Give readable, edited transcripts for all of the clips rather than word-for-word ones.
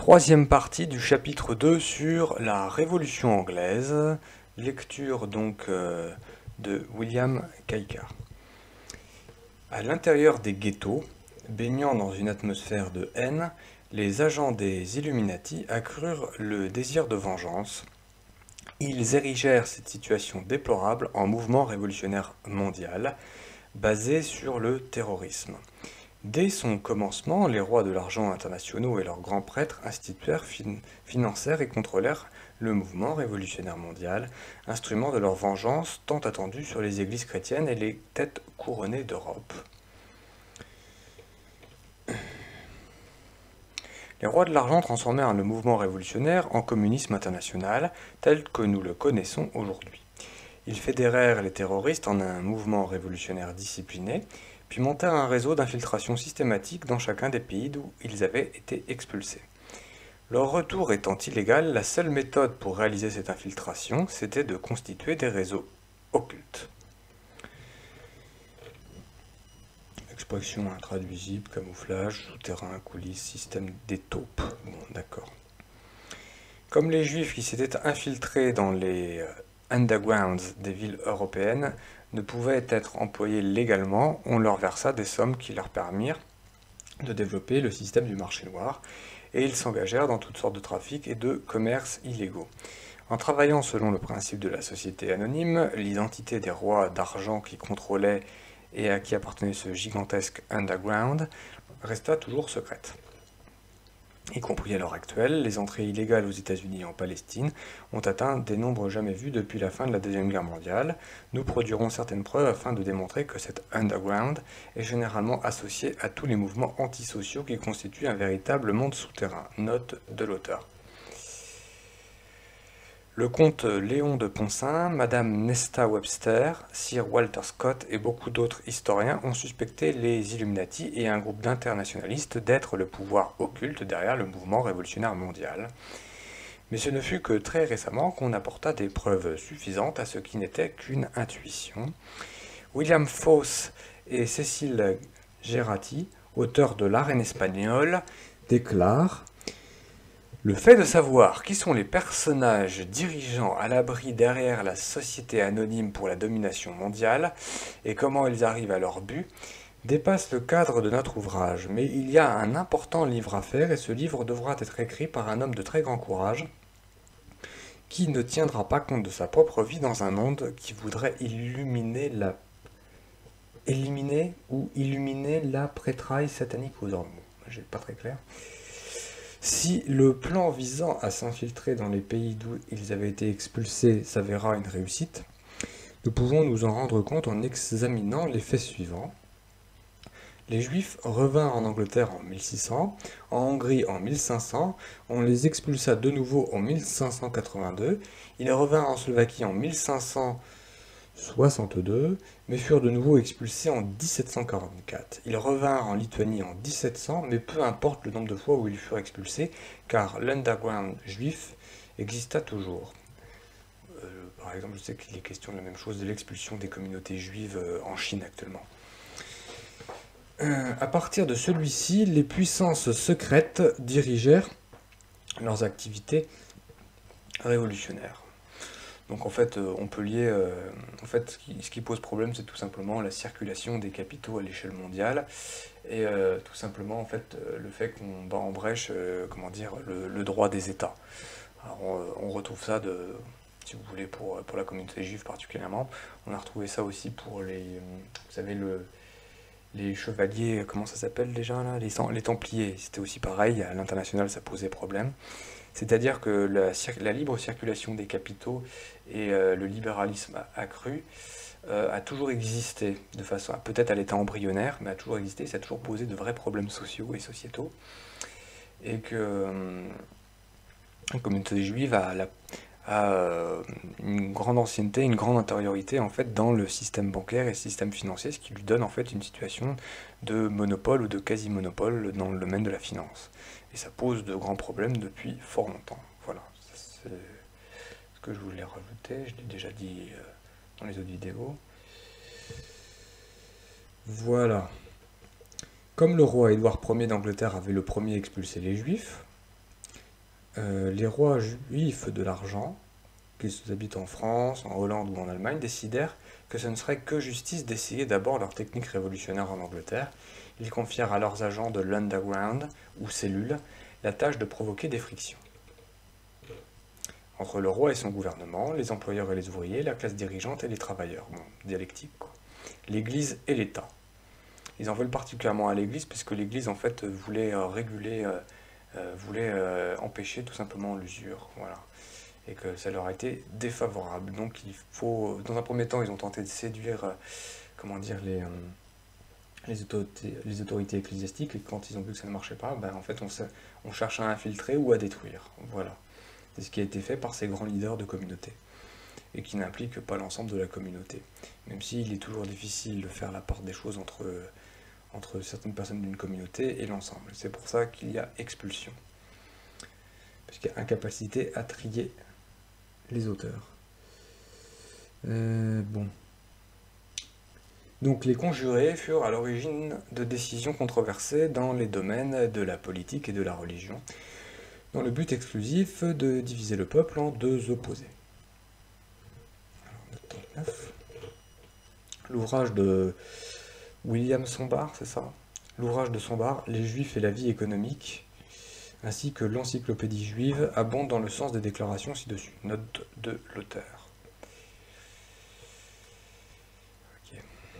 Troisième partie du chapitre 2 sur la Révolution anglaise, lecture donc de William Kuyker. À l'intérieur des ghettos, baignant dans une atmosphère de haine, les agents des Illuminati accrurent le désir de vengeance. Ils érigèrent cette situation déplorable en mouvement révolutionnaire mondial, basé sur le terrorisme. Dès son commencement, les rois de l'argent internationaux et leurs grands prêtres instituèrent, financèrent et contrôlèrent le mouvement révolutionnaire mondial, instrument de leur vengeance tant attendue sur les églises chrétiennes et les têtes couronnées d'Europe. Les rois de l'argent transformèrent le mouvement révolutionnaire en communisme international, tel que nous le connaissons aujourd'hui. Ils fédérèrent les terroristes en un mouvement révolutionnaire discipliné, puis montèrent un réseau d'infiltration systématique dans chacun des pays d'où ils avaient été expulsés. Leur retour étant illégal, la seule méthode pour réaliser cette infiltration, c'était de constituer des réseaux occultes. Expression intraduisible, camouflage, souterrain, coulisses, système des taupes. Bon, d'accord. Comme les juifs qui s'étaient infiltrés dans les undergrounds des villes européennes ne pouvaient être employés légalement, on leur versa des sommes qui leur permirent de développer le système du marché noir, et ils s'engagèrent dans toutes sortes de trafics et de commerces illégaux. En travaillant selon le principe de la société anonyme, l'identité des rois d'argent qui contrôlaient et à qui appartenait ce gigantesque underground resta toujours secrète. Y compris à l'heure actuelle, les entrées illégales aux États-Unis et en Palestine ont atteint des nombres jamais vus depuis la fin de la Deuxième Guerre mondiale. Nous produirons certaines preuves afin de démontrer que cet underground est généralement associé à tous les mouvements antisociaux qui constituent un véritable monde souterrain. Note de l'auteur. Le comte Léon de Poncin, Madame Nesta Webster, Sir Walter Scott et beaucoup d'autres historiens ont suspecté les Illuminati et un groupe d'internationalistes d'être le pouvoir occulte derrière le mouvement révolutionnaire mondial. Mais ce ne fut que très récemment qu'on apporta des preuves suffisantes à ce qui n'était qu'une intuition. William Foss et Cécile Gerati, auteurs de L'Arène espagnole, déclarent: le fait de savoir qui sont les personnages dirigeants à l'abri derrière la société anonyme pour la domination mondiale et comment ils arrivent à leur but dépasse le cadre de notre ouvrage. Mais il y a un important livre à faire et ce livre devra être écrit par un homme de très grand courage qui ne tiendra pas compte de sa propre vie dans un monde qui voudrait éliminer la prêtraille satanique aux ormeaux. J'ai pas très clair. Si le plan visant à s'infiltrer dans les pays d'où ils avaient été expulsés s'avéra une réussite, nous pouvons nous en rendre compte en examinant les faits suivants. Les Juifs revinrent en Angleterre en 1600, en Hongrie en 1500, on les expulsa de nouveau en 1582, ils revinrent en Slovaquie en 1562, mais furent de nouveau expulsés en 1744. Ils revinrent en Lituanie en 1700, mais peu importe le nombre de fois où ils furent expulsés, car l'underground juif exista toujours. Par exemple, je sais qu'il est question de la même chose, de l'expulsion des communautés juives en Chine actuellement. À partir de celui-ci, les puissances secrètes dirigèrent leurs activités révolutionnaires. Donc en fait, on peut lier. En fait, ce qui pose problème, c'est tout simplement la circulation des capitaux à l'échelle mondiale et tout simplement en fait le fait qu'on bat en brèche, le droit des États. Alors on retrouve ça si vous voulez, pour la communauté juive particulièrement. On a retrouvé ça aussi pour vous savez les chevaliers, comment ça s'appelle déjà là, les Templiers. C'était aussi pareil. À l'international, ça posait problème. C'est-à-dire que la libre circulation des capitaux et le libéralisme accru a toujours existé, de façon, peut-être à l'état embryonnaire, mais a toujours existé, ça a toujours posé de vrais problèmes sociaux et sociétaux, et que la communauté juive a une grande ancienneté, une grande antériorité en fait dans le système bancaire et le système financier, ce qui lui donne en fait une situation de monopole ou de quasi-monopole dans le domaine de la finance. Et ça pose de grands problèmes depuis fort longtemps. Voilà, c'est ce que je voulais rajouter, je l'ai déjà dit dans les autres vidéos. Voilà. Comme le roi Édouard Ier d'Angleterre avait le premier expulsé les Juifs, les rois juifs de l'argent, qu'ils habitent en France, en Hollande ou en Allemagne, décidèrent que ce ne serait que justice d'essayer d'abord leur technique révolutionnaire en Angleterre. Ils confièrent à leurs agents de l'underground, ou cellules, la tâche de provoquer des frictions. Entre le roi et son gouvernement, les employeurs et les ouvriers, la classe dirigeante et les travailleurs. Bon, dialectique quoi. L'Église et l'État. Ils en veulent particulièrement à l'Église, puisque l'Église en fait voulait réguler, voulait empêcher tout simplement l'usure. Voilà. Et que ça leur a été défavorable. Donc il faut, dans un premier temps, ils ont tenté de séduire, comment dire, les autorités ecclésiastiques, et quand ils ont vu que ça ne marchait pas, ben, en fait on cherche à infiltrer ou à détruire. Voilà. C'est ce qui a été fait par ces grands leaders de communauté, et qui n'implique pas l'ensemble de la communauté. Même s'il est toujours difficile de faire la part des choses entre certaines personnes d'une communauté et l'ensemble. C'est pour ça qu'il y a expulsion. Parce qu'il y a incapacité à trier les auteurs. Bon. Donc les conjurés furent à l'origine de décisions controversées dans les domaines de la politique et de la religion, dans le but exclusif de diviser le peuple en deux opposés. L'ouvrage de William Sombart, c'est ça? L'ouvrage de Sombart, Les Juifs et la vie économique, ainsi que l'encyclopédie juive, abondent dans le sens des déclarations ci-dessus. Note de l'auteur. Okay.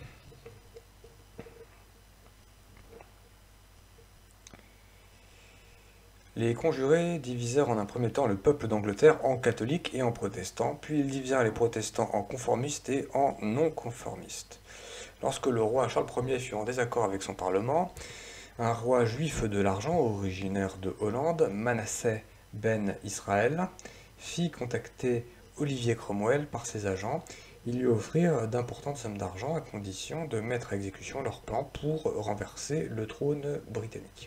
Les conjurés divisèrent en un premier temps le peuple d'Angleterre en catholiques et en protestants, puis ils divisèrent les protestants en conformistes et en non-conformistes. Lorsque le roi Charles Ier fut en désaccord avec son parlement, un roi juif de l'argent, originaire de Hollande, Manasseh ben Israël, fit contacter Olivier Cromwell par ses agents. Ils lui offrirent d'importantes sommes d'argent à condition de mettre à exécution leur plan pour renverser le trône britannique.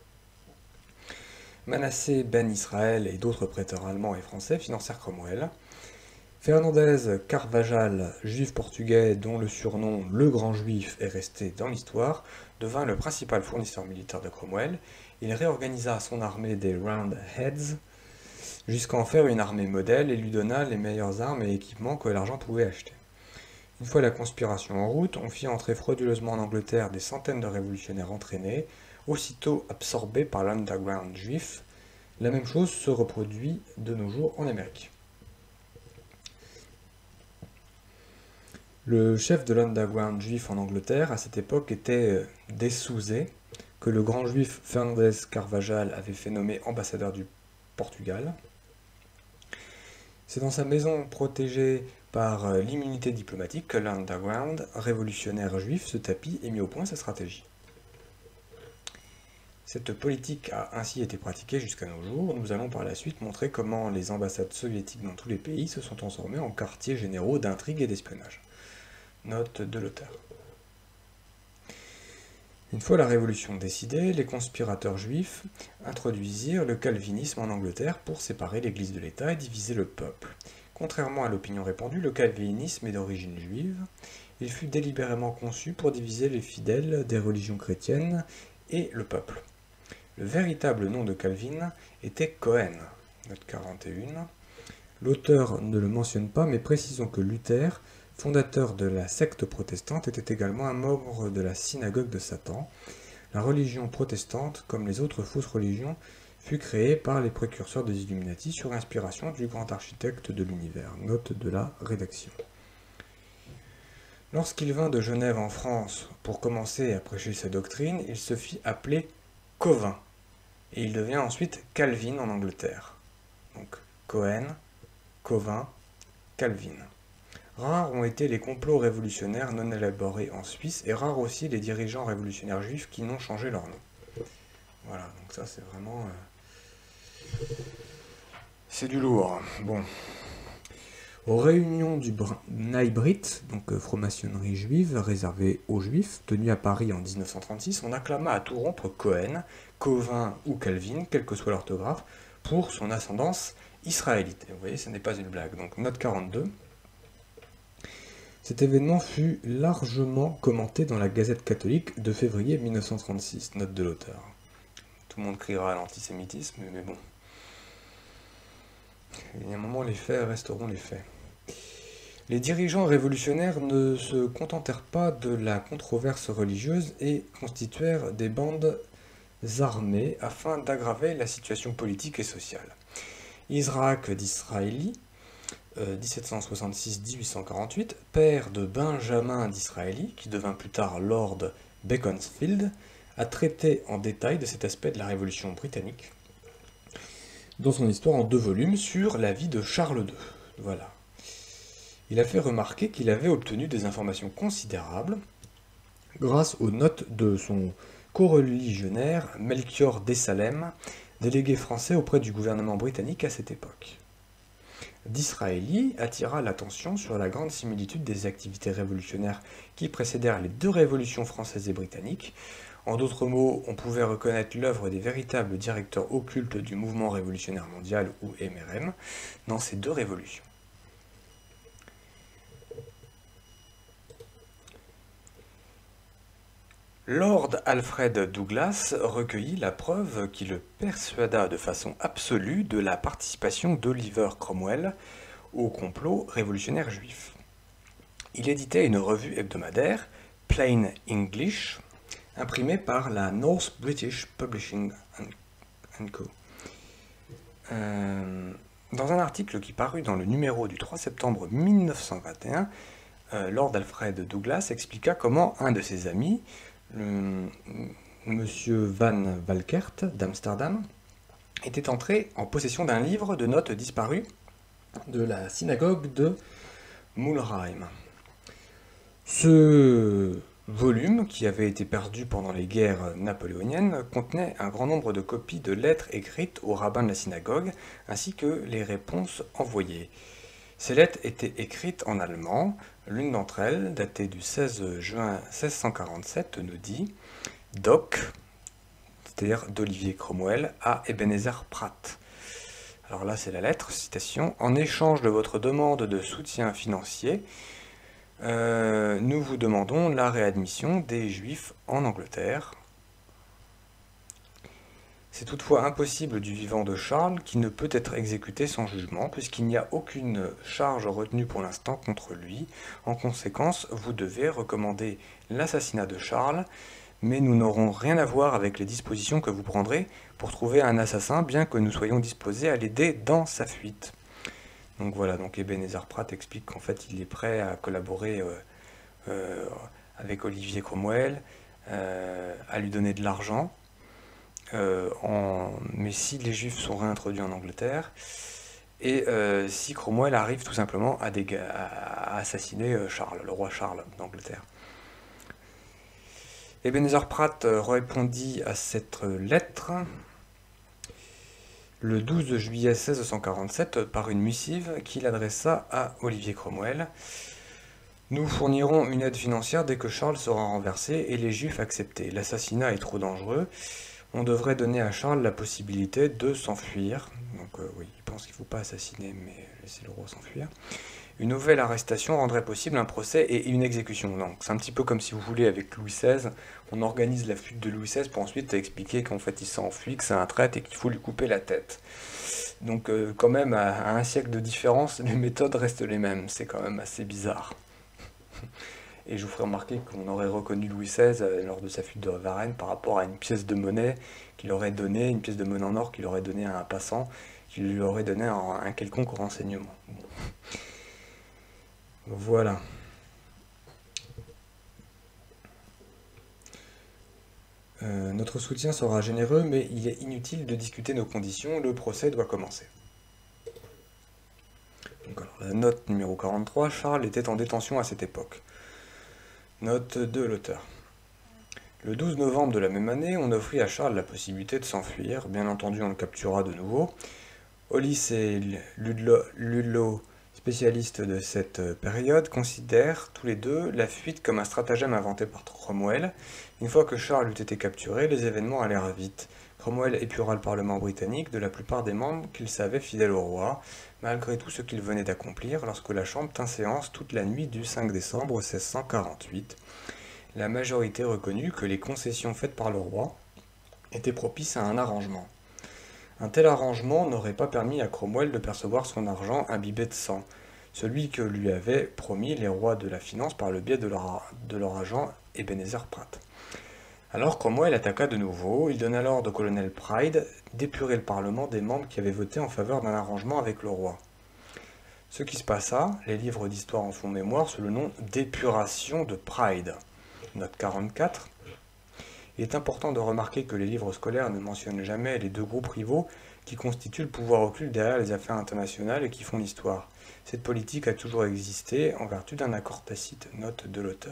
Manasseh ben Israël et d'autres prêteurs allemands et français financèrent Cromwell. Fernandez Carvajal, juif portugais dont le surnom Le Grand Juif est resté dans l'histoire, devint le principal fournisseur militaire de Cromwell. Il réorganisa son armée des Roundheads jusqu'à en faire une armée modèle et lui donna les meilleures armes et équipements que l'argent pouvait acheter. Une fois la conspiration en route, on fit entrer frauduleusement en Angleterre des centaines de révolutionnaires entraînés, aussitôt absorbés par l'underground juif. La même chose se reproduit de nos jours en Amérique. Le chef de l'underground juif en Angleterre à cette époque était Dessouzé, que le grand juif Fernandez Carvajal avait fait nommer ambassadeur du Portugal. C'est dans sa maison protégée par l'immunité diplomatique que l'underground révolutionnaire juif se tapit et mit au point sa stratégie. Cette politique a ainsi été pratiquée jusqu'à nos jours. Nous allons par la suite montrer comment les ambassades soviétiques dans tous les pays se sont transformées en quartiers généraux d'intrigue et d'espionnage. Note de l'auteur. Une fois la révolution décidée, les conspirateurs juifs introduisirent le calvinisme en Angleterre pour séparer l'Église de l'État et diviser le peuple. Contrairement à l'opinion répandue, le calvinisme est d'origine juive. Il fut délibérément conçu pour diviser les fidèles des religions chrétiennes et le peuple. Le véritable nom de Calvin était Cohen. Note 41. L'auteur ne le mentionne pas, mais précisons que Luther, fondateur de la secte protestante, était également un membre de la synagogue de Satan. La religion protestante, comme les autres fausses religions, fut créée par les précurseurs des Illuminati sur inspiration du grand architecte de l'univers. Note de la rédaction. Lorsqu'il vint de Genève en France pour commencer à prêcher sa doctrine, il se fit appeler Covin, et il devient ensuite Calvin en Angleterre. Donc Cohen, Covin, Calvin. Rares ont été les complots révolutionnaires non élaborés en Suisse, et rares aussi les dirigeants révolutionnaires juifs qui n'ont changé leur nom. Voilà, donc ça c'est vraiment... c'est du lourd. Bon. Aux réunions du Naibrit, donc franc-maçonnerie juive réservée aux juifs, tenue à Paris en 1936, on acclama à tout rompre Cohen, Covin ou Calvin, quelle que soit l'orthographe, pour son ascendance israélite. Et vous voyez, ce n'est pas une blague. Donc note 42. Cet événement fut largement commenté dans la Gazette catholique de février 1936, note de l'auteur. Tout le monde criera à l'antisémitisme, mais bon. Et à un moment, les faits resteront les faits. Les dirigeants révolutionnaires ne se contentèrent pas de la controverse religieuse et constituèrent des bandes armées afin d'aggraver la situation politique et sociale. Isaac d'Israéli, 1766-1848, père de Benjamin d'Israéli, qui devint plus tard Lord Beaconsfield, a traité en détail de cet aspect de la Révolution britannique dans son histoire en 2 volumes sur la vie de Charles II. Voilà. Il a fait remarquer qu'il avait obtenu des informations considérables grâce aux notes de son coreligionnaire Melchior Dessalem, délégué français auprès du gouvernement britannique à cette époque. Disraeli attira l'attention sur la grande similitude des activités révolutionnaires qui précédèrent les 2 révolutions françaises et britanniques. En d'autres mots, on pouvait reconnaître l'œuvre des véritables directeurs occultes du mouvement révolutionnaire mondial, ou MRM, dans ces 2 révolutions. Lord Alfred Douglas recueillit la preuve qui le persuada de façon absolue de la participation d'Oliver Cromwell au complot révolutionnaire juif. Il éditait une revue hebdomadaire, Plain English, imprimée par la North British Publishing Co. Dans un article qui parut dans le numéro du 3 septembre 1921, Lord Alfred Douglas expliqua comment un de ses amis, Monsieur Van Valkert d'Amsterdam, était entré en possession d'un livre de notes disparu de la synagogue de Mulheim. Ce volume, qui avait été perdu pendant les guerres napoléoniennes, contenait un grand nombre de copies de lettres écrites au rabbin de la synagogue, ainsi que les réponses envoyées. Ces lettres étaient écrites en allemand. L'une d'entre elles, datée du 16 juin 1647, nous dit « Doc », c'est-à-dire d'Olivier Cromwell, à Ebenezer Pratt. Alors là, c'est la lettre, citation. « En échange de votre demande de soutien financier, nous vous demandons la réadmission des Juifs en Angleterre. C'est toutefois impossible du vivant de Charles, qui ne peut être exécuté sans jugement, puisqu'il n'y a aucune charge retenue pour l'instant contre lui. En conséquence, vous devez recommander l'assassinat de Charles, mais nous n'aurons rien à voir avec les dispositions que vous prendrez pour trouver un assassin, bien que nous soyons disposés à l'aider dans sa fuite. » Donc voilà, donc Ebenezer Pratt explique qu'en fait il est prêt à collaborer avec Olivier Cromwell, à lui donner de l'argent, mais si les Juifs sont réintroduits en Angleterre, et si Cromwell arrive tout simplement à assassiner Charles, le roi Charles d'Angleterre. Ebenezer Pratt répondit à cette lettre le 12 juillet 1647 par une missive qu'il adressa à Olivier Cromwell. « Nous fournirons une aide financière dès que Charles sera renversé et les Juifs acceptés. L'assassinat est trop dangereux. On devrait donner à Charles la possibilité de s'enfuir. » Donc oui, il pense qu'il ne faut pas assassiner, mais laisser le roi s'enfuir. « Une nouvelle arrestation rendrait possible un procès et une exécution. » Donc c'est un petit peu comme si vous voulez avec Louis XVI, on organise la fuite de Louis XVI pour ensuite expliquer qu'en fait il s'enfuit, que c'est un traître et qu'il faut lui couper la tête. Donc quand même, à un siècle de différence, les méthodes restent les mêmes. C'est quand même assez bizarre. Et je vous ferai remarquer qu'on aurait reconnu Louis XVI lors de sa fuite de Varennes par rapport à une pièce de monnaie qu'il aurait donnée, une pièce de monnaie en or qu'il aurait donnée à un passant, qui lui aurait donné un quelconque renseignement. Bon. Voilà. Notre soutien sera généreux, mais il est inutile de discuter nos conditions, le procès doit commencer. Donc, alors, la note numéro 43, Charles était en détention à cette époque. Note de l'auteur. Le 12 novembre de la même année, on offrit à Charles la possibilité de s'enfuir. Bien entendu, on le captura de nouveau. Hollis et Ludlow, spécialistes de cette période, considèrent tous les deux la fuite comme un stratagème inventé par Cromwell. Une fois que Charles eut été capturé, les événements allèrent vite. Cromwell épura le Parlement britannique de la plupart des membres qu'il savait fidèles au roi, malgré tout ce qu'il venait d'accomplir lorsque la Chambre tint séance toute la nuit du 5 décembre 1648. La majorité reconnut que les concessions faites par le roi étaient propices à un arrangement. Un tel arrangement n'aurait pas permis à Cromwell de percevoir son argent imbibé de sang, celui que lui avaient promis les rois de la finance par le biais de leur agent Ebenezer Pratt. Alors Cromwell attaqua de nouveau, il donna l'ordre au colonel Pride d'épurer le Parlement des membres qui avaient voté en faveur d'un arrangement avec le roi. Ce qui se passa, les livres d'histoire en font mémoire sous le nom d'épuration de Pride. Note 44. Il est important de remarquer que les livres scolaires ne mentionnent jamais les deux groupes rivaux qui constituent le pouvoir occulte derrière les affaires internationales et qui font l'histoire. Cette politique a toujours existé en vertu d'un accord tacite, note de l'auteur.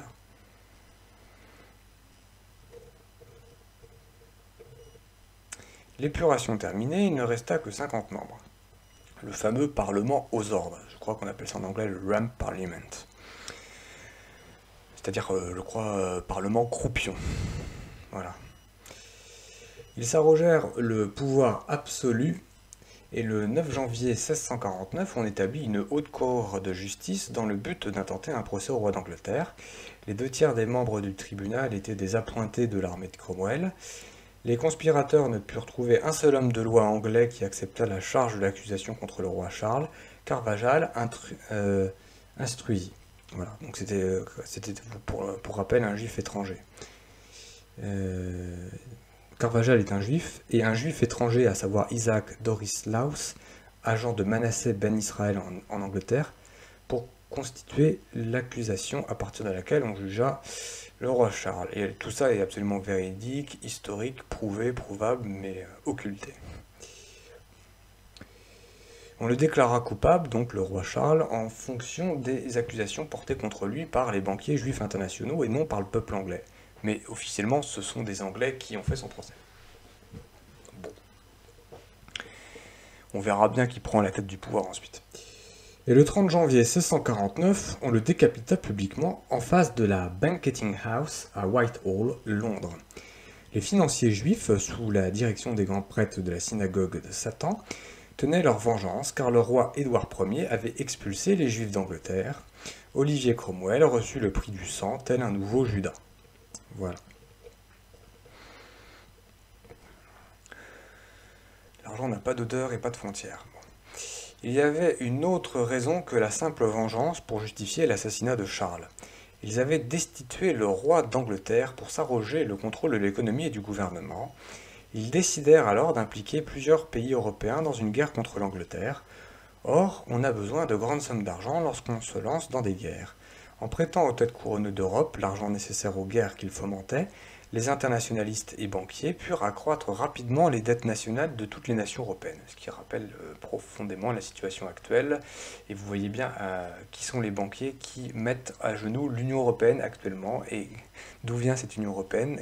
L'épuration terminée, il ne resta que 50 membres. Le fameux Parlement aux ordres, je crois qu'on appelle ça en anglais le Rump Parliament. C'est-à-dire, je crois, Parlement croupion. Voilà. Ils s'arrogèrent le pouvoir absolu et le 9 janvier 1649, on établit une haute cour de justice dans le but d'intenter un procès au roi d'Angleterre. Les 2 tiers des membres du tribunal étaient des appointés de l'armée de Cromwell. Les conspirateurs ne purent trouver un seul homme de loi anglais qui accepta la charge de l'accusation contre le roi Charles. Carvajal instruisit. Voilà, donc c'était pour rappel un juif étranger. Carvajal est un juif, et un juif étranger, à savoir Isaac Doris Laus, agent de Manasseh ben Israël en Angleterre, pour constituer l'accusation à partir de laquelle on jugea le roi Charles. Et tout ça est absolument véridique, historique, prouvé, prouvable, mais occulté. On le déclara coupable, donc le roi Charles, en fonction des accusations portées contre lui par les banquiers juifs internationaux et non par le peuple anglais. Mais officiellement, ce sont des Anglais qui ont fait son procès. Bon. On verra bien qui prend la tête du pouvoir ensuite. Et le 30 janvier 1649, on le décapita publiquement en face de la Banqueting House à Whitehall, Londres. Les financiers juifs, sous la direction des grands prêtres de la synagogue de Satan, tenaient leur vengeance car le roi Édouard Ier avait expulsé les juifs d'Angleterre. Olivier Cromwell reçut le prix du sang, tel un nouveau Judas. Voilà. L'argent n'a pas d'odeur et pas de frontières. Bon. Il y avait une autre raison que la simple vengeance pour justifier l'assassinat de Charles. Ils avaient destitué le roi d'Angleterre pour s'arroger le contrôle de l'économie et du gouvernement. Ils décidèrent alors d'impliquer plusieurs pays européens dans une guerre contre l'Angleterre. Or, on a besoin de grandes sommes d'argent lorsqu'on se lance dans des guerres. En prêtant aux têtes couronnées d'Europe l'argent nécessaire aux guerres qu'ils fomentaient, les internationalistes et banquiers purent accroître rapidement les dettes nationales de toutes les nations européennes, ce qui rappelle profondément la situation actuelle. Et vous voyez bien qui sont les banquiers qui mettent à genoux l'Union européenne actuellement, et d'où vient cette Union européenne.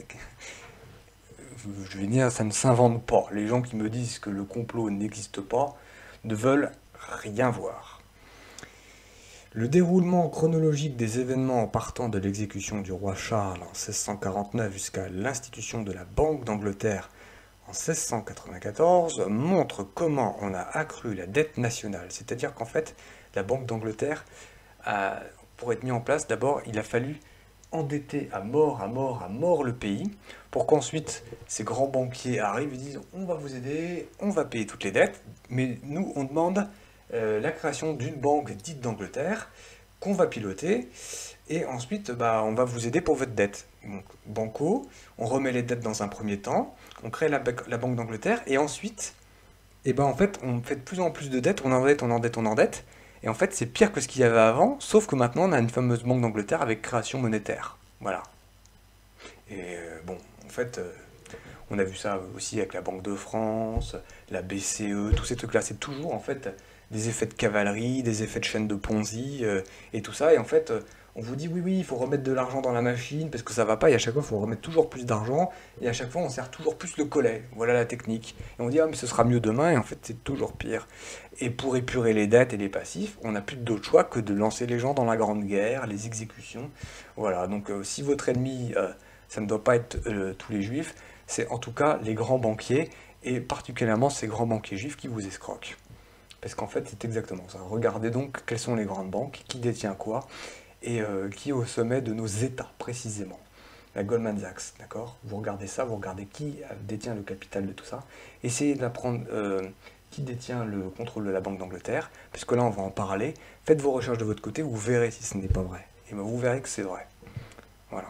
Je vais dire, ça ne s'invente pas. Les gens qui me disent que le complot n'existe pas ne veulent rien voir. Le déroulement chronologique des événements en partant de l'exécution du roi Charles en 1649 jusqu'à l'institution de la Banque d'Angleterre en 1694 montre comment on a accru la dette nationale. C'est-à-dire qu'en fait, la Banque d'Angleterre, pour être mis en place, d'abord, il a fallu endetter à mort le pays, pour qu'ensuite ces grands banquiers arrivent et disent « on va vous aider, on va payer toutes les dettes, mais nous, on demande... » la création d'une banque dite d'Angleterre qu'on va piloter et ensuite on va vous aider pour votre dette. Donc banco, on remet les dettes dans un premier temps, on crée la Banque d'Angleterre et ensuite en fait on fait de plus en plus de dettes, on endette et en fait c'est pire que ce qu'il y avait avant, sauf que maintenant on a une fameuse Banque d'Angleterre avec création monétaire. Voilà. Et en fait on a vu ça aussi avec la Banque de France, la BCE, tous ces trucs là, c'est toujours en fait des effets de cavalerie, des effets de chaîne de Ponzi, et tout ça. Et en fait, on vous dit, oui, il faut remettre de l'argent dans la machine, parce que ça va pas, et à chaque fois, il faut remettre toujours plus d'argent, et à chaque fois, on serre toujours plus le collet. Voilà la technique. Et on dit, ah, mais ce sera mieux demain, et en fait, c'est toujours pire. Et pour épurer les dettes et les passifs, on n'a plus d'autre choix que de lancer les gens dans la grande guerre, les exécutions. Voilà, donc si votre ennemi, ça ne doit pas être tous les juifs, c'est en tout cas les grands banquiers, et particulièrement ces grands banquiers juifs qui vous escroquent. Parce qu'en fait, c'est exactement ça. Regardez donc quelles sont les grandes banques, qui détient quoi, et qui est au sommet de nos États, précisément. la Goldman Sachs, d'accord? Vous regardez ça, vous regardez qui détient le capital de tout ça. Essayez d'apprendre qui détient le contrôle de la Banque d'Angleterre, puisque là on va en parler. Faites vos recherches de votre côté, vous verrez si ce n'est pas vrai. Et bien vous verrez que c'est vrai. Voilà.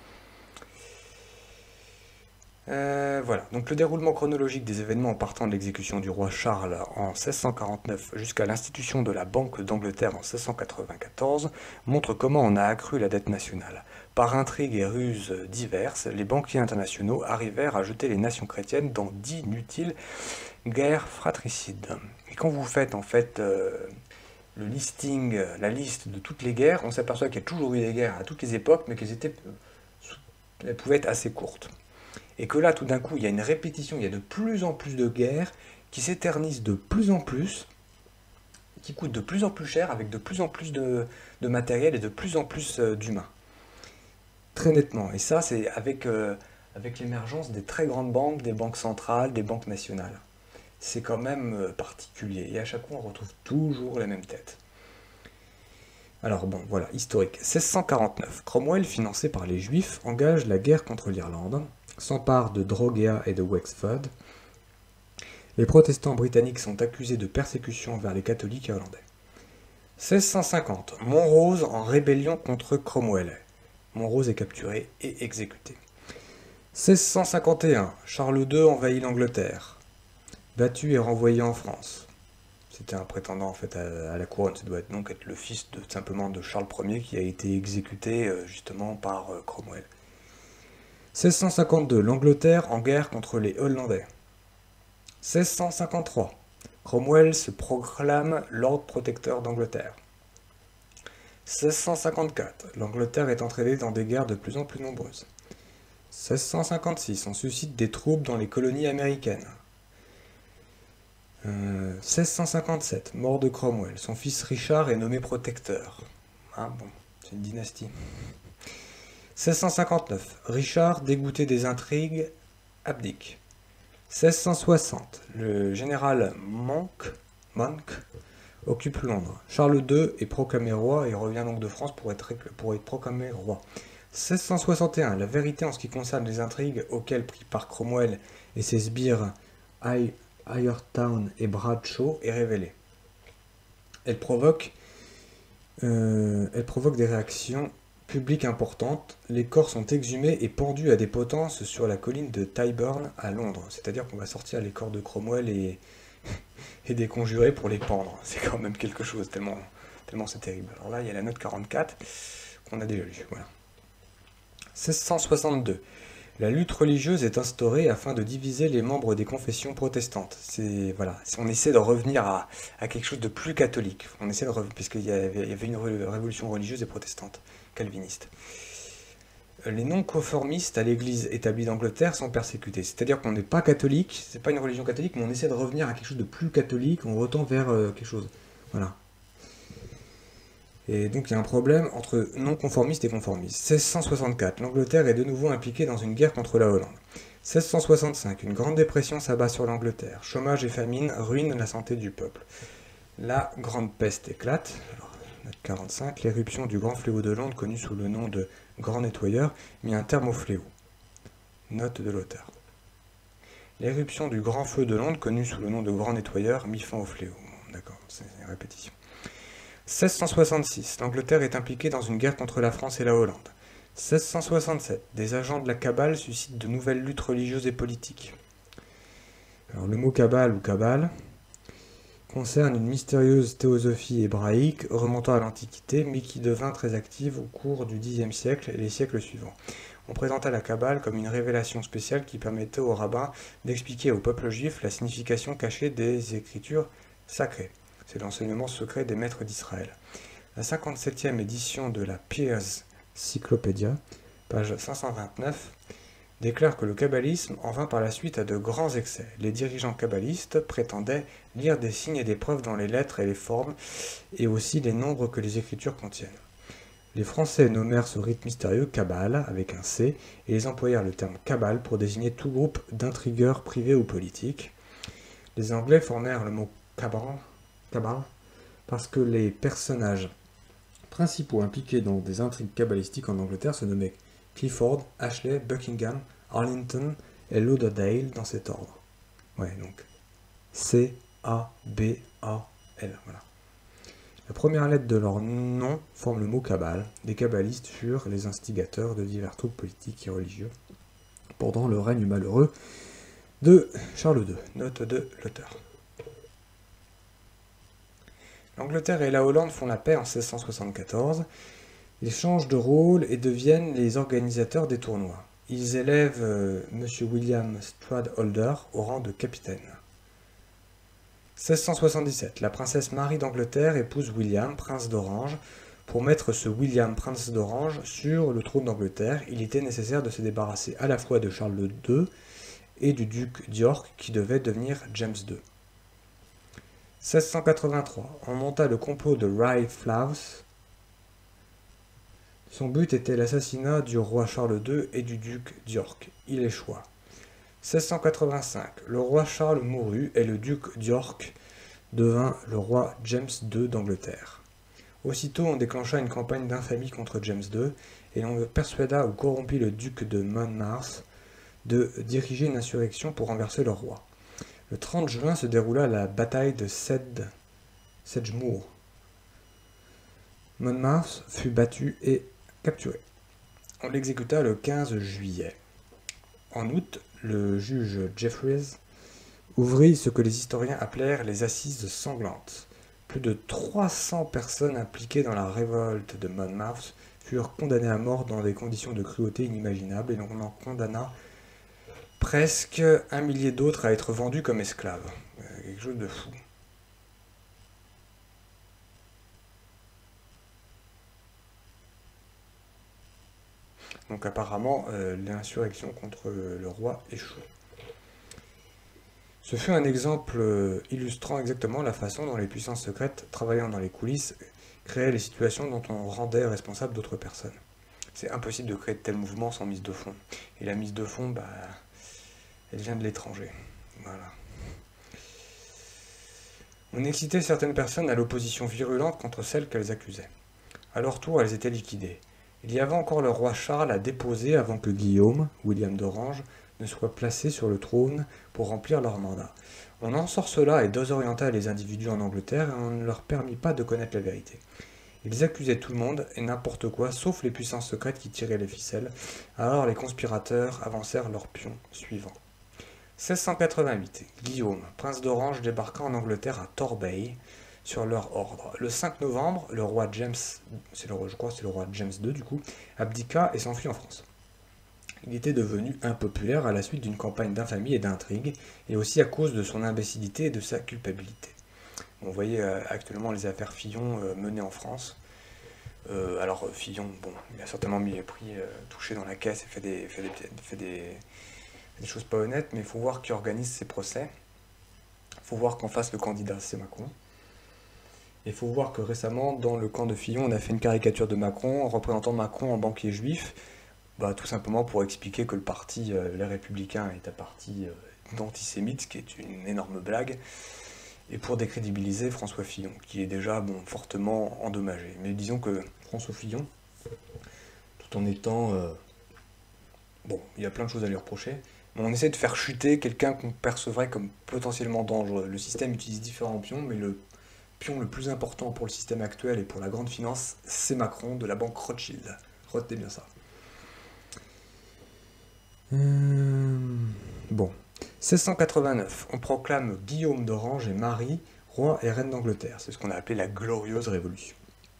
Voilà, donc le déroulement chronologique des événements en partant de l'exécution du roi Charles en 1649 jusqu'à l'institution de la Banque d'Angleterre en 1694 montre comment on a accru la dette nationale. Par intrigues et ruses diverses, les banquiers internationaux arrivèrent à jeter les nations chrétiennes dans d'inutiles guerres fratricides. Et quand vous faites en fait le listing, la liste de toutes les guerres, on s'aperçoit qu'il y a toujours eu des guerres à toutes les époques, mais elles pouvaient être assez courtes. Et que là, tout d'un coup, il y a une répétition, il y a de plus en plus de guerres qui s'éternisent de plus en plus, qui coûtent de plus en plus cher, avec de plus en plus de matériel et de plus en plus d'humains. Très nettement. Et ça, c'est avec l'émergence des très grandes banques, des banques centrales, des banques nationales. C'est quand même particulier. Et à chaque fois, on retrouve toujours les mêmes têtes. Alors bon, voilà, historique. 1649, Cromwell, financé par les Juifs, engage la guerre contre l'Irlande, s'empare de Drogheda et de Wexford. Les protestants britanniques sont accusés de persécution envers les catholiques irlandais. 1650, Montrose en rébellion contre Cromwell. Montrose est capturé et exécuté. 1651, Charles II envahit l'Angleterre. Battu et renvoyé en France. C'était un prétendant en fait à la couronne, ça doit donc être le fils simplement de Charles Ier qui a été exécuté justement par Cromwell. 1652, l'Angleterre en guerre contre les Hollandais. 1653, Cromwell se proclame Lord Protecteur d'Angleterre. 1654, l'Angleterre est entraînée dans des guerres de plus en plus nombreuses. 1656, on suscite des troubles dans les colonies américaines. 1657, mort de Cromwell. Son fils Richard est nommé protecteur. Ah bon, c'est une dynastie. 1659, Richard, dégoûté des intrigues, abdique. 1660, le général Monk occupe Londres. Charles II est proclamé roi et revient donc de France pour être proclamé roi. 1661, la vérité en ce qui concerne les intrigues auxquelles pris par Cromwell et ses sbires Ireton et Bradshaw est révélée. Elle provoque des réactions publiques importantes. Les corps sont exhumés et pendus à des potences sur la colline de Tyburn à Londres. C'est-à-dire qu'on va sortir les corps de Cromwell et des conjurés pour les pendre. C'est quand même quelque chose, tellement c'est terrible. Alors là, il y a la note 44 qu'on a déjà lue. Voilà. 1662. La lutte religieuse est instaurée afin de diviser les membres des confessions protestantes. Voilà, on essaie de revenir à quelque chose de plus catholique. On essaie de puisqu'il y avait une révolution religieuse et protestante, calviniste. Les non-conformistes à l'église établie d'Angleterre sont persécutés. C'est-à-dire qu'on n'est pas catholique, c'est pas une religion catholique, mais on essaie de revenir à quelque chose de plus catholique, on retend vers quelque chose. Voilà. Et donc il y a un problème entre non-conformistes et conformistes. 1664, l'Angleterre est de nouveau impliquée dans une guerre contre la Hollande. 1665, une grande dépression s'abat sur l'Angleterre. Chômage et famine ruinent la santé du peuple. La grande peste éclate. Alors, note 45, l'éruption du grand fléau de Londres, connu sous le nom de Grand Nettoyeur, mit un terme au fléau. Note de l'auteur. L'éruption du grand feu de Londres, connu sous le nom de Grand Nettoyeur, mit fin au fléau. D'accord, c'est une répétition. 1666, l'Angleterre est impliquée dans une guerre contre la France et la Hollande. 1667, des agents de la Kabbale suscitent de nouvelles luttes religieuses et politiques. Alors, le mot Kabbale ou Kabbale concerne une mystérieuse théosophie hébraïque remontant à l'Antiquité, mais qui devint très active au cours du Xe siècle et les siècles suivants. On présenta la Kabbale comme une révélation spéciale qui permettait aux rabbins d'expliquer au peuple juif la signification cachée des écritures sacrées. C'est l'enseignement secret des maîtres d'Israël. La 57e édition de la Pear's Cyclopedia, page 529, déclare que le kabbalisme en vint par la suite à de grands excès. Les dirigeants kabbalistes prétendaient lire des signes et des preuves dans les lettres et les formes, et aussi les nombres que les écritures contiennent. Les Français nommèrent ce rite mystérieux Kabbale, avec un C, et ils employèrent le terme Kabbale pour désigner tout groupe d'intrigueurs privés ou politiques. Les Anglais formèrent le mot Kabbale parce que les personnages principaux impliqués dans des intrigues kabbalistiques en Angleterre se nommaient Clifford, Ashley, Buckingham, Arlington et Lauderdale dans cet ordre. Ouais, donc C-A-B-A-L, voilà. La première lettre de leur nom forme le mot Kabbale. Les kabbalistes furent les instigateurs de divers troubles politiques et religieux pendant le règne malheureux de Charles II. Note de l'auteur. L'Angleterre et la Hollande font la paix en 1674. Ils changent de rôle et deviennent les organisateurs des tournois. Ils élèvent M. William Stradholder au rang de capitaine. 1677, la princesse Marie d'Angleterre épouse William, prince d'Orange. Pour mettre ce William, prince d'Orange, sur le trône d'Angleterre, il était nécessaire de se débarrasser à la fois de Charles II et du duc d'York qui devait devenir James II. 1683, on monta le complot de Rye-Flaus. Son but était l'assassinat du roi Charles II et du duc d'York. Il échoua. 1685, le roi Charles mourut et le duc d'York devint le roi James II d'Angleterre. Aussitôt, on déclencha une campagne d'infamie contre James II et l'on persuada ou corrompit le duc de Monmouth de diriger une insurrection pour renverser le roi. Le 30 juin se déroula la bataille de Sedgemoor. Monmouth fut battu et capturé. On l'exécuta le 15 juillet. En août, le juge Jeffreys ouvrit ce que les historiens appelèrent les assises sanglantes. Plus de 300 personnes impliquées dans la révolte de Monmouth furent condamnées à mort dans des conditions de cruauté inimaginables et l'on en condamna presque 1 millier d'autres à être vendus comme esclaves. Quelque chose de fou. Donc apparemment, l'insurrection contre le roi échoue. Ce fut un exemple illustrant exactement la façon dont les puissances secrètes, travaillant dans les coulisses, créaient les situations dont on rendait responsable d'autres personnes. C'est impossible de créer de tels mouvements sans mise de fond. Et la mise de fond, elle vient de l'étranger. Voilà. On excitait certaines personnes à l'opposition virulente contre celles qu'elles accusaient. À leur tour, elles étaient liquidées. Il y avait encore le roi Charles à déposer avant que Guillaume, William d'Orange, ne soit placé sur le trône pour remplir leur mandat. On ensorcela et désorienta les individus en Angleterre et on ne leur permit pas de connaître la vérité. Ils accusaient tout le monde et n'importe quoi, sauf les puissances secrètes qui tiraient les ficelles. Alors les conspirateurs avancèrent leur pion suivant. 1688, Guillaume, prince d'Orange, débarqua en Angleterre à Torbay, sur leur ordre. Le 5 novembre, le roi James, je crois que c'est le roi James II du coup, abdiqua et s'enfuit en France. Il était devenu impopulaire à la suite d'une campagne d'infamie et d'intrigue, et aussi à cause de son imbécilité et de sa culpabilité. Bon, vous voyez actuellement les affaires Fillon menées en France. Alors Fillon, bon, il a certainement mis les prix touché dans la caisse et fait des choses pas honnêtes, mais il faut voir qui organise ces procès. Il faut voir qu'en face le candidat c'est Macron. Il faut voir que récemment, dans le camp de Fillon, on a fait une caricature de Macron, en représentant Macron en banquier juif, tout simplement pour expliquer que le parti Les Républicains est un parti d'antisémites, ce qui est une énorme blague, et pour décrédibiliser François Fillon, qui est déjà fortement endommagé. Mais disons que François Fillon, tout en étant... il y a plein de choses à lui reprocher, mais on essaie de faire chuter quelqu'un qu'on percevrait comme potentiellement dangereux. Le système utilise différents pions, mais le pion le plus important pour le système actuel et pour la grande finance, c'est Macron de la banque Rothschild. Retenez bien ça. 1689, on proclame Guillaume d'Orange et Marie, roi et reine d'Angleterre. C'est ce qu'on a appelé la Glorieuse Révolution.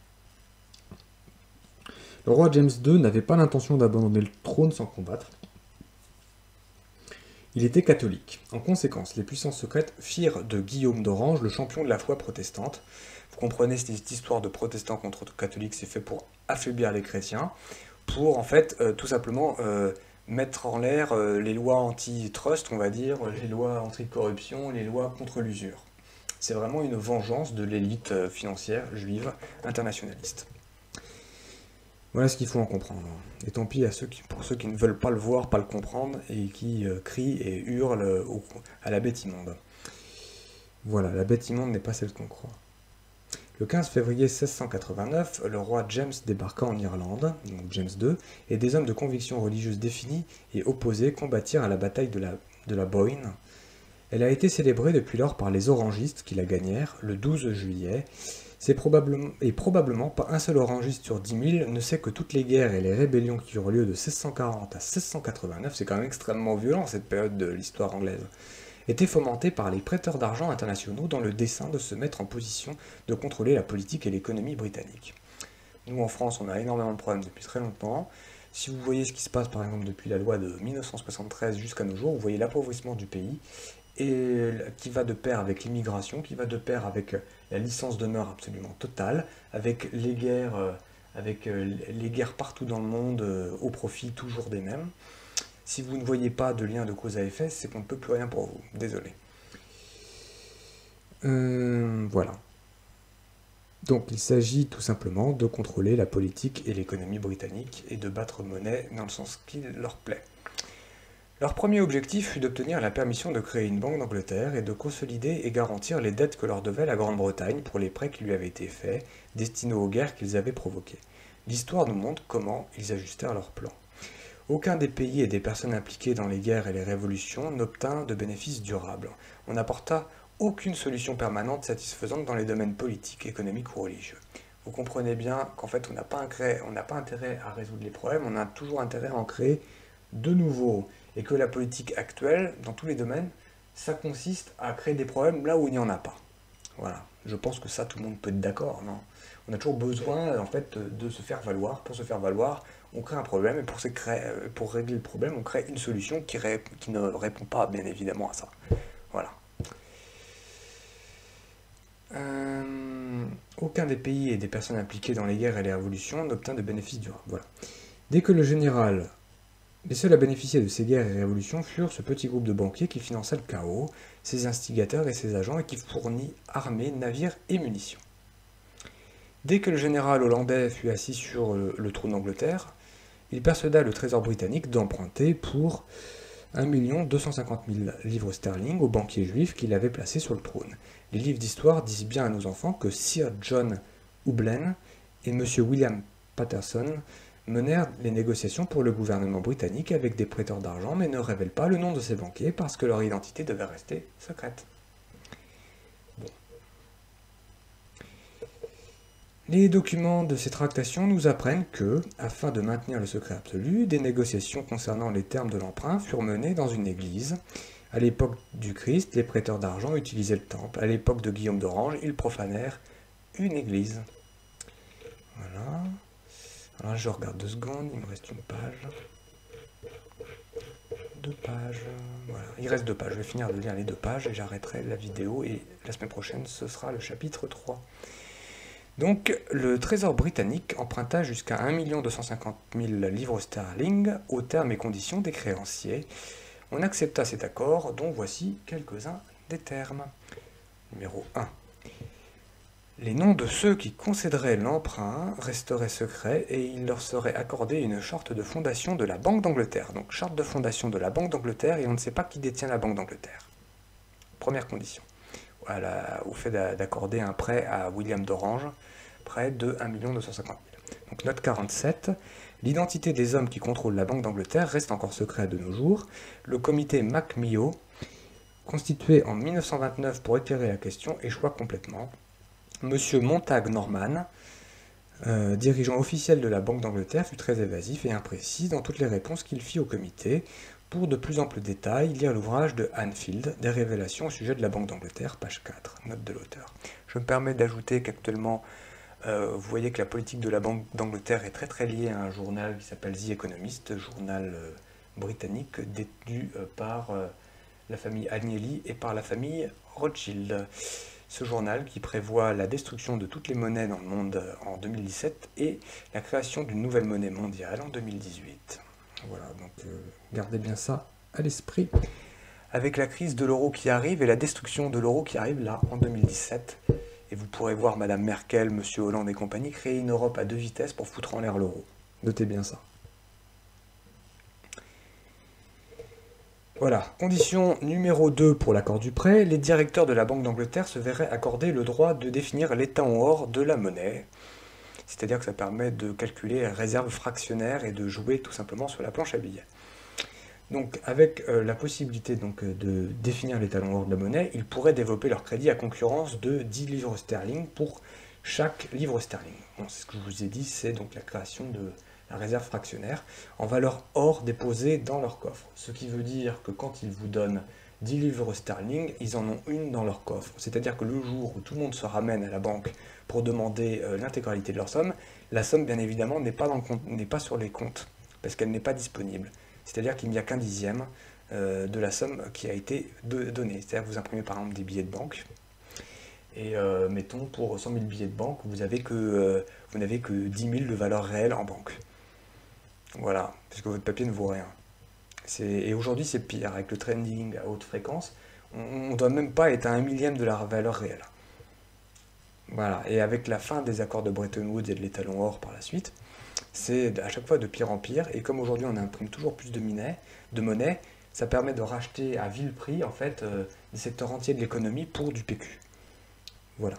Le roi James II n'avait pas l'intention d'abandonner le trône sans combattre. Il était catholique. En conséquence, les puissances secrètes firent de Guillaume d'Orange le champion de la foi protestante. Vous comprenez, cette histoire de protestants contre catholiques, c'est fait pour affaiblir les chrétiens, pour en fait tout simplement mettre en l'air les lois anti-trust, on va dire, les lois anti-corruption, les lois contre l'usure. C'est vraiment une vengeance de l'élite financière juive internationaliste. Voilà ce qu'il faut en comprendre. Et tant pis pour ceux qui ne veulent pas le voir, pas le comprendre, et qui crient et hurlent à la bête immonde. Voilà, la bête immonde n'est pas celle qu'on croit. Le 15 février 1689, le roi James débarqua en Irlande, donc James II, et des hommes de conviction religieuse définis et opposés combattirent à la bataille de la Boyne. Elle a été célébrée depuis lors par les orangistes qui la gagnèrent le 12 juillet. Probablement pas un seul orangiste sur 10 000 ne sait que toutes les guerres et les rébellions qui eurent lieu de 1640 à 1689, c'est quand même extrêmement violent cette période de l'histoire anglaise, étaient fomentées par les prêteurs d'argent internationaux dans le dessein de se mettre en position de contrôler la politique et l'économie britannique. Nous en France on a énormément de problèmes depuis très longtemps. Si vous voyez ce qui se passe par exemple depuis la loi de 1973 jusqu'à nos jours, vous voyez l'appauvrissement du pays, et qui va de pair avec l'immigration, qui va de pair avec la licence de mœurs absolument totale, avec les guerres partout dans le monde au profit toujours des mêmes. Si vous ne voyez pas de lien de cause à effet, c'est qu'on ne peut plus rien pour vous. Désolé. Voilà. Donc il s'agit tout simplement de contrôler la politique et l'économie britannique et de battre monnaie dans le sens qu'il leur plaît. Leur premier objectif fut d'obtenir la permission de créer une banque d'Angleterre et de consolider et garantir les dettes que leur devait la Grande-Bretagne pour les prêts qui lui avaient été faits, destinés aux guerres qu'ils avaient provoquées. L'histoire nous montre comment ils ajustèrent leur plan. Aucun des pays et des personnes impliquées dans les guerres et les révolutions n'obtint de bénéfices durables. On n'apporta aucune solution permanente satisfaisante dans les domaines politiques, économiques ou religieux. Vous comprenez bien qu'en fait on n'a pas intérêt à résoudre les problèmes, on a toujours intérêt à en créer de nouveaux. Et que la politique actuelle, dans tous les domaines, ça consiste à créer des problèmes là où il n'y en a pas. Voilà, je pense que ça, tout le monde peut être d'accord, non? On a toujours besoin, en fait, de se faire valoir. Pour se faire valoir, on crée un problème, et pour régler le problème, on crée une solution qui ne répond pas, bien évidemment, à ça. Voilà. Aucun des pays et des personnes impliquées dans les guerres et les révolutions n'obtint de bénéfices durables. Voilà. Dès que le général... Les seuls à bénéficier de ces guerres et révolutions furent ce petit groupe de banquiers qui finança le chaos, ses instigateurs et ses agents, et qui fournit armées, navires et munitions. Dès que le général hollandais fut assis sur le trône d'Angleterre, il persuada le trésor britannique d'emprunter pour 1 250 000 livres sterling aux banquiers juifs qu'il avait placés sur le trône. Les livres d'histoire disent bien à nos enfants que Sir John Houblon et M. William Patterson menèrent les négociations pour le gouvernement britannique avec des prêteurs d'argent, mais ne révèlent pas le nom de ces banquiers parce que leur identité devait rester secrète. Bon. Les documents de ces tractations nous apprennent que, afin de maintenir le secret absolu, des négociations concernant les termes de l'emprunt furent menées dans une église. À l'époque du Christ, les prêteurs d'argent utilisaient le temple. À l'époque de Guillaume d'Orange, ils profanèrent une église. Voilà. Alors je regarde 2 secondes, il me reste une page. 2 pages. Voilà, il reste 2 pages. Je vais finir de lire les 2 pages et j'arrêterai la vidéo. Et la semaine prochaine, ce sera le chapitre 3. Donc, le Trésor britannique emprunta jusqu'à 1 250 000 livres sterling aux termes et conditions des créanciers. On accepta cet accord, dont voici quelques-uns des termes. Numéro 1. Les noms de ceux qui concéderaient l'emprunt resteraient secrets et il leur serait accordé une charte de fondation de la Banque d'Angleterre. Donc, charte de fondation de la Banque d'Angleterre et on ne sait pas qui détient la Banque d'Angleterre. Première condition. Voilà, au fait d'accorder un prêt à William d'Orange, prêt de 1 250 000. Donc, note 47. L'identité des hommes qui contrôlent la Banque d'Angleterre reste encore secrète de nos jours. Le comité MacMio, constitué en 1929 pour éclairer la question, échoua complètement. Monsieur Montague Norman, dirigeant officiel de la Banque d'Angleterre, fut très évasif et imprécis dans toutes les réponses qu'il fit au comité. Pour de plus amples détails, lire l'ouvrage de Anfield, Des révélations au sujet de la Banque d'Angleterre, page 4, note de l'auteur. Je me permets d'ajouter qu'actuellement, vous voyez que la politique de la Banque d'Angleterre est très très liée à un journal qui s'appelle The Economist, journal britannique détenu par la famille Agnelli et par la famille Rothschild. Ce journal qui prévoit la destruction de toutes les monnaies dans le monde en 2017 et la création d'une nouvelle monnaie mondiale en 2018. Voilà, donc gardez bien ça à l'esprit. Avec la crise de l'euro qui arrive et la destruction de l'euro qui arrive là en 2017, et vous pourrez voir Madame Merkel, Monsieur Hollande et compagnie créer une Europe à 2 vitesses pour foutre en l'air l'euro. Notez bien ça. Voilà. Condition numéro 2 pour l'accord du prêt, les directeurs de la Banque d'Angleterre se verraient accorder le droit de définir l'état en or de la monnaie. C'est-à-dire que ça permet de calculer la réserve fractionnaire et de jouer tout simplement sur la planche à billets. Donc avec la possibilité de définir l'état en or de la monnaie, ils pourraient développer leur crédit à concurrence de 10 livres sterling pour chaque livre sterling. Bon, c'est ce que je vous ai dit, c'est donc la création de la réserve fractionnaire en valeur or déposée dans leur coffre. Ce qui veut dire que quand ils vous donnent 10 livres sterling, ils en ont une dans leur coffre. C'est-à-dire que le jour où tout le monde se ramène à la banque pour demander l'intégralité de leur somme, la somme bien évidemment n'est pas sur les comptes, parce qu'elle n'est pas disponible. C'est-à-dire qu'il n'y a qu'un dixième de la somme qui a été donnée. C'est-à-dire que vous imprimez par exemple des billets de banque, et mettons pour 100 000 billets de banque, vous n'avez que 10 000 de valeur réelle en banque. Voilà, puisque votre papier ne vaut rien. Et aujourd'hui c'est pire, avec le trading à haute fréquence, on ne doit même pas être à 1 millième de la valeur réelle. Voilà, et avec la fin des accords de Bretton Woods et de l'étalon or par la suite, c'est à chaque fois de pire en pire, et comme aujourd'hui on imprime toujours plus de monnaie, ça permet de racheter à vil prix en fait des secteurs entiers de l'économie pour du PQ. Voilà.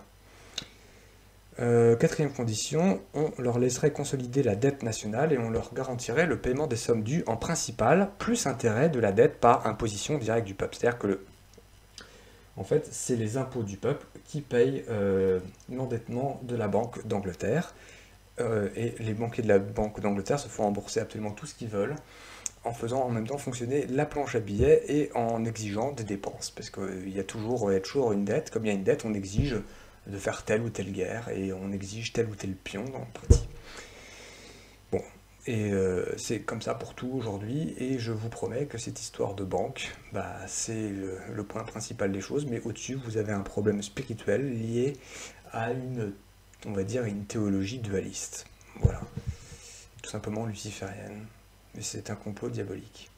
Quatrième condition, on leur laisserait consolider la dette nationale et on leur garantirait le paiement des sommes dues en principal, plus intérêt de la dette par imposition directe du peuple. C'est-à-dire que en fait, c'est les impôts du peuple qui payent l'endettement de la Banque d'Angleterre. Et les banquiers de la Banque d'Angleterre se font rembourser absolument tout ce qu'ils veulent, en faisant en même temps fonctionner la planche à billets et en exigeant des dépenses. Parce qu'il y a toujours une dette, comme il y a une dette, on exige de faire telle ou telle guerre, et on exige tel ou tel pion dans le parti. Bon, et c'est comme ça pour tout aujourd'hui, et je vous promets que cette histoire de banque, c'est le point principal des choses, mais au-dessus, vous avez un problème spirituel lié à on va dire, une théologie dualiste. Voilà. Tout simplement luciférienne. Mais c'est un complot diabolique.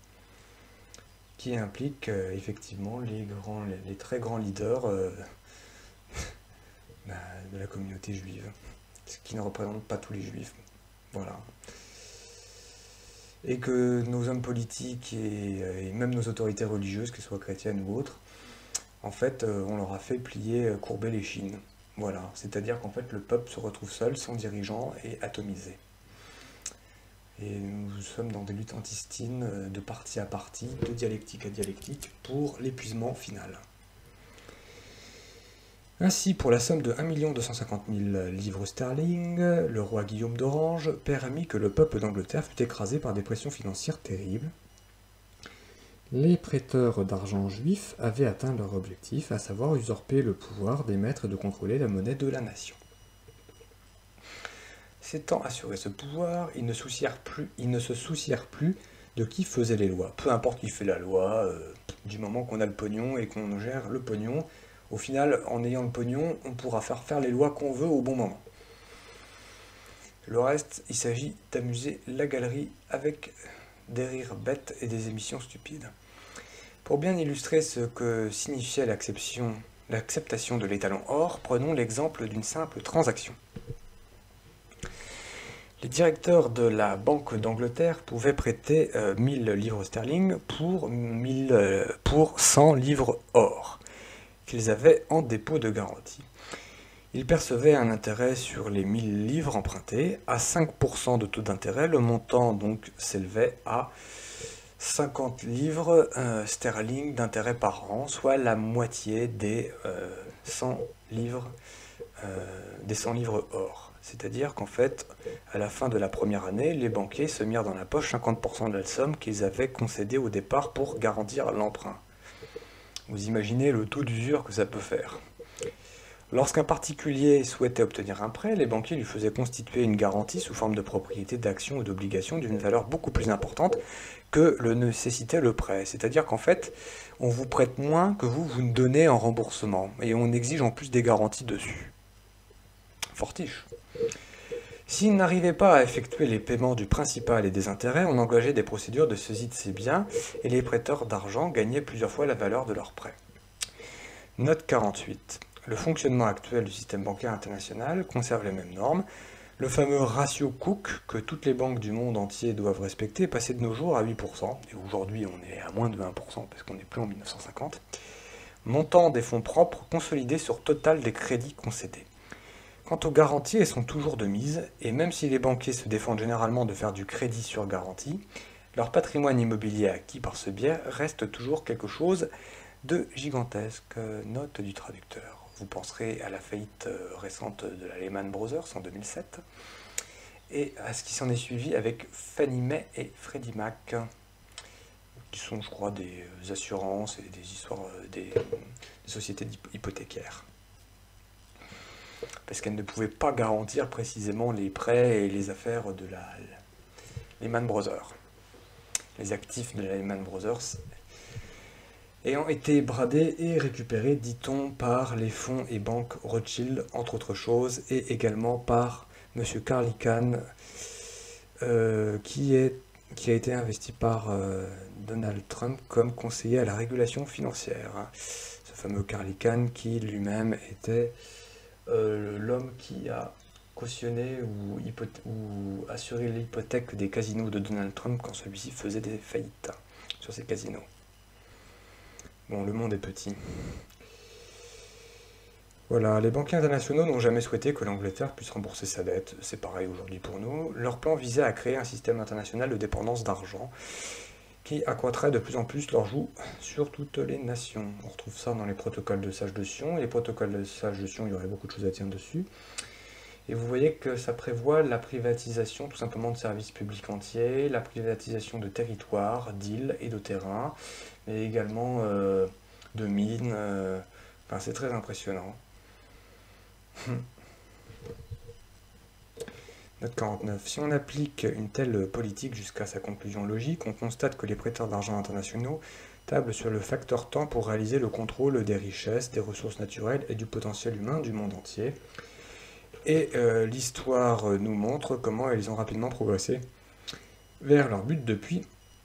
Qui implique effectivement les très grands leaders de la communauté juive. Ce qui ne représente pas tous les juifs. Voilà. Et que nos hommes politiques et même nos autorités religieuses, qu'elles soient chrétiennes ou autres, en fait, on leur a fait courber les chines. Voilà, c'est-à-dire qu'en fait le peuple se retrouve seul, sans dirigeant et atomisé. Et nous sommes dans des luttes intestines de parti à parti, de dialectique à dialectique, pour l'épuisement final. Ainsi, pour la somme de 1 250 000 livres sterling, le roi Guillaume d'Orange permit que le peuple d'Angleterre fût écrasé par des pressions financières terribles. Les prêteurs d'argent juifs avaient atteint leur objectif, à savoir usurper le pouvoir d'émettre et de contrôler la monnaie de la nation. S'étant assuré ce pouvoir, ils ne se soucièrent plus de qui faisait les lois. Peu importe qui fait la loi, du moment qu'on a le pognon et qu'on gère le pognon, au final, en ayant le pognon, on pourra faire les lois qu'on veut au bon moment. Le reste, il s'agit d'amuser la galerie avec des rires bêtes et des émissions stupides. Pour bien illustrer ce que signifiait l'acceptation de l'étalon or, prenons l'exemple d'une simple transaction. Les directeurs de la Banque d'Angleterre pouvaient prêter 1000 livres sterling pour 100 livres or, qu'ils avaient en dépôt de garantie. Ils percevaient un intérêt sur les 1000 livres empruntés à 5% de taux d'intérêt. Le montant donc s'élevait à 50 livres sterling d'intérêt par an, soit la moitié des 100 livres or. C'est-à-dire qu'en fait, à la fin de la première année, les banquiers se mirent dans la poche 50% de la somme qu'ils avaient concédée au départ pour garantir l'emprunt. Vous imaginez le taux d'usure que ça peut faire. Lorsqu'un particulier souhaitait obtenir un prêt, les banquiers lui faisaient constituer une garantie sous forme de propriété, d'actions ou d'obligations d'une valeur beaucoup plus importante que le nécessitait le prêt. C'est-à-dire qu'en fait, on vous prête moins que vous ne donnez en remboursement. Et on exige en plus des garanties dessus. Fortiche. S'ils n'arrivaient pas à effectuer les paiements du principal et des intérêts, on engageait des procédures de saisie de ces biens et les prêteurs d'argent gagnaient plusieurs fois la valeur de leurs prêts. Note 48. Le fonctionnement actuel du système bancaire international conserve les mêmes normes. Le fameux ratio Cook que toutes les banques du monde entier doivent respecter est passé de nos jours à 8%, et aujourd'hui on est à moins de 1% parce qu'on n'est plus en 1950. Montant des fonds propres consolidés sur total des crédits concédés. Quant aux garanties, elles sont toujours de mise, et même si les banquiers se défendent généralement de faire du crédit sur garantie, leur patrimoine immobilier acquis par ce biais reste toujours quelque chose de gigantesque. Note du traducteur. Vous penserez à la faillite récente de la Lehman Brothers en 2007, et à ce qui s'en est suivi avec Fannie Mae et Freddie Mac, qui sont, je crois, des assurances et des histoires des sociétés hypothécaires. Parce qu'elles ne pouvaient pas garantir précisément les prêts et les affaires de la Lehman Brothers. Les actifs de la Lehman Brothers ayant été bradés et récupérés, dit-on, par les fonds et banques Rothschild, entre autres choses, et également par M. Carl Icahn, qui a été investi par Donald Trump comme conseiller à la régulation financière. Ce fameux Carl Icahn qui lui-même était l'homme qui a cautionné ou assuré l'hypothèque des casinos de Donald Trump quand celui-ci faisait des faillites sur ses casinos. Bon, le monde est petit. Voilà, les banquiers internationaux n'ont jamais souhaité que l'Angleterre puisse rembourser sa dette. C'est pareil aujourd'hui pour nous. Leur plan visait à créer un système international de dépendance d'argent qui accroîtrait de plus en plus leur joug sur toutes les nations. On retrouve ça dans les protocoles de Sage de Sion. Les protocoles de Sage de Sion, il y aurait beaucoup de choses à dire dessus. Et vous voyez que ça prévoit la privatisation tout simplement de services publics entiers, la privatisation de territoires, d'îles et de terrains, mais également de mines. Enfin, c'est très impressionnant. Note 49. Si on applique une telle politique jusqu'à sa conclusion logique, on constate que les prêteurs d'argent internationaux tablent sur le facteur temps pour réaliser le contrôle des richesses, des ressources naturelles et du potentiel humain du monde entier. Et l'histoire nous montre comment ils ont rapidement progressé vers leur but depuis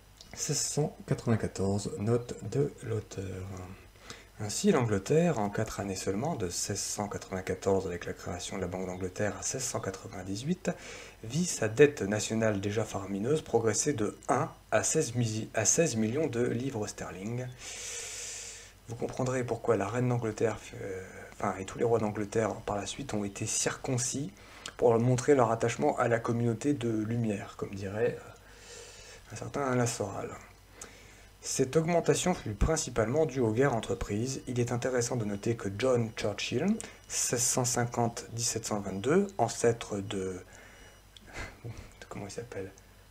1694, note de l'auteur. Ainsi, l'Angleterre, en 4 années seulement, de 1694 avec la création de la Banque d'Angleterre à 1698, vit sa dette nationale déjà faramineuse progresser de 1 à 16 millions de livres sterling. Vous comprendrez pourquoi la reine d'Angleterre, et tous les rois d'Angleterre par la suite ont été circoncis pour montrer leur attachement à la communauté de lumière, comme dirait un certain Alain Soral. Cette augmentation fut principalement due aux guerres entreprises. Il est intéressant de noter que John Churchill, 1650-1722, ancêtre de... Comment il s'appelle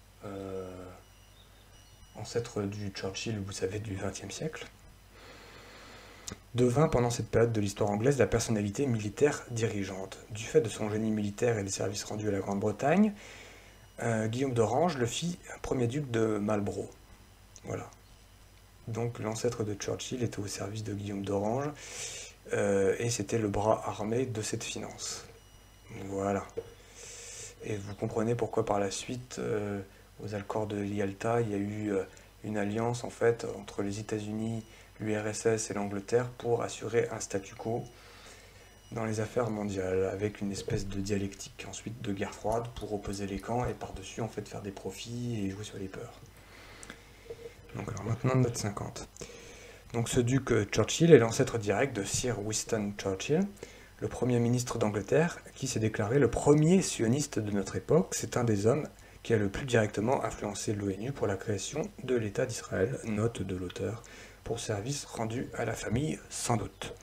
ancêtre du Churchill, vous savez, du XXe siècle, devint pendant cette période de l'histoire anglaise la personnalité militaire dirigeante. Du fait de son génie militaire et des services rendus à la Grande-Bretagne, Guillaume d'Orange le fit premier duc de Marlborough. Voilà. Donc l'ancêtre de Churchill était au service de Guillaume d'Orange, et c'était le bras armé de cette finance. Voilà. Et vous comprenez pourquoi par la suite, aux accords de Yalta, il y a eu une alliance en fait entre les États-Unis, l'URSS et l'Angleterre pour assurer un statu quo dans les affaires mondiales, avec une espèce de dialectique ensuite de guerre froide pour opposer les camps et par-dessus en fait faire des profits et jouer sur les peurs. Donc alors maintenant note 50. Donc ce duc Churchill est l'ancêtre direct de Sir Winston Churchill, le premier ministre d'Angleterre, qui s'est déclaré le premier sioniste de notre époque. C'est un des hommes qui a le plus directement influencé l'ONU pour la création de l'État d'Israël, note de l'auteur, pour service rendu à la famille sans doute.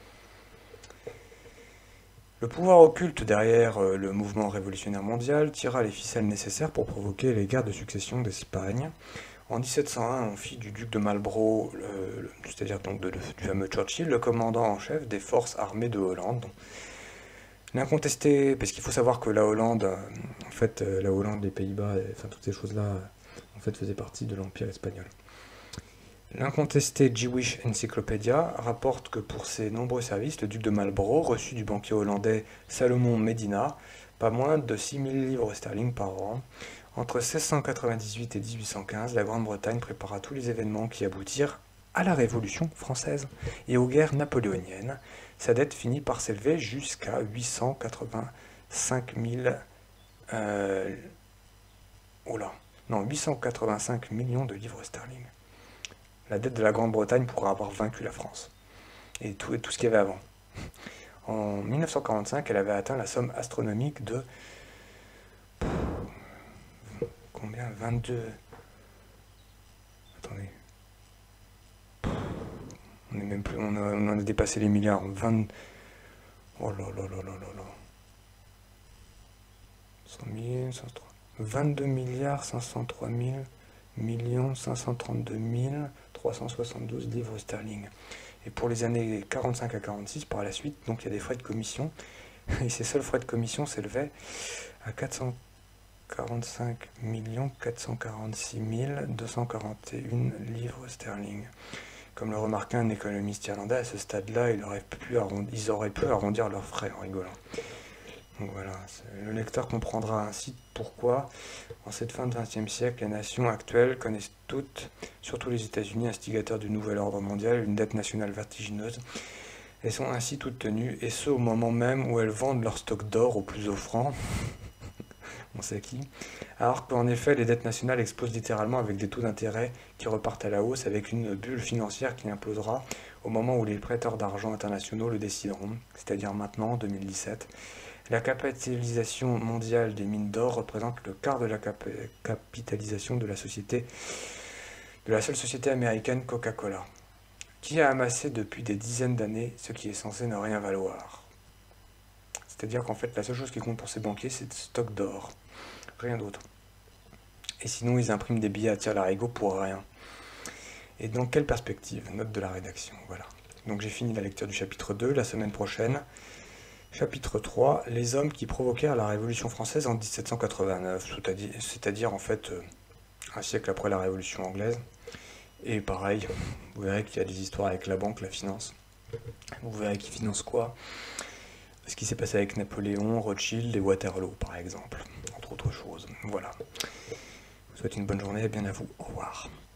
Le pouvoir occulte derrière le mouvement révolutionnaire mondial tira les ficelles nécessaires pour provoquer les guerres de succession d'Espagne. En 1701, on fit du duc de Marlborough, c'est-à-dire donc du fameux Churchill, le commandant en chef des forces armées de Hollande. L'incontesté, parce qu'il faut savoir que la Hollande, la Hollande, les Pays-Bas, toutes ces choses-là, faisaient partie de l'Empire espagnol. L'incontesté Jewish Encyclopedia rapporte que pour ses nombreux services, le duc de Marlborough reçut du banquier hollandais Salomon Medina pas moins de 6 000 livres sterling par an. Entre 1698 et 1815, la Grande-Bretagne prépara tous les événements qui aboutirent à la Révolution française et aux guerres napoléoniennes. Sa dette finit par s'élever jusqu'à 885 000 oh là, non, 885 millions de livres sterling. La dette de la Grande-Bretagne pourrait avoir vaincu la France. Et tout ce qu'il y avait avant. En 1945, elle avait atteint la somme astronomique de... Combien? 22... Attendez. On est même plus, on a dépassé les milliards. 20... Oh là là là là là là. 100 000, 103. 22 milliards 503 000 millions 532 372 livres sterling. Et pour les années 45 à 46, par la suite, donc il y a des frais de commission. Et ces seuls frais de commission s'élevaient à 445 446 241 livres sterling. Comme le remarquait un économiste irlandais, à ce stade-là, ils auraient pu arrondir leurs frais en rigolant. Donc voilà, le lecteur comprendra ainsi pourquoi, en cette fin de XXe siècle, les nations actuelles connaissent toutes, surtout les États-Unis, instigateurs du nouvel ordre mondial, une dette nationale vertigineuse, et sont ainsi toutes tenues, et ce au moment même où elles vendent leur stock d'or au plus offrant, on sait qui, alors qu'en effet les dettes nationales explosent littéralement avec des taux d'intérêt qui repartent à la hausse, avec une bulle financière qui implosera au moment où les prêteurs d'argent internationaux le décideront, c'est-à-dire maintenant, en 2017. La capitalisation mondiale des mines d'or représente le quart de la capitalisation de la seule société américaine Coca-Cola, qui a amassé depuis des dizaines d'années ce qui est censé ne rien valoir. C'est-à-dire qu'en fait, la seule chose qui compte pour ces banquiers, c'est le stock d'or, rien d'autre. Et sinon, ils impriment des billets à tire-larigot pour rien. Et dans quelle perspective? Note de la rédaction, voilà. Donc j'ai fini la lecture du chapitre 2, la semaine prochaine. Chapitre 3, les hommes qui provoquèrent la Révolution française en 1789, c'est-à-dire en fait un siècle après la Révolution anglaise. Et pareil, vous verrez qu'il y a des histoires avec la banque, la finance. Vous verrez qui finance quoi. Ce qui s'est passé avec Napoléon, Rothschild et Waterloo, par exemple, entre autres choses. Voilà. Je vous souhaite une bonne journée et bien à vous. Au revoir.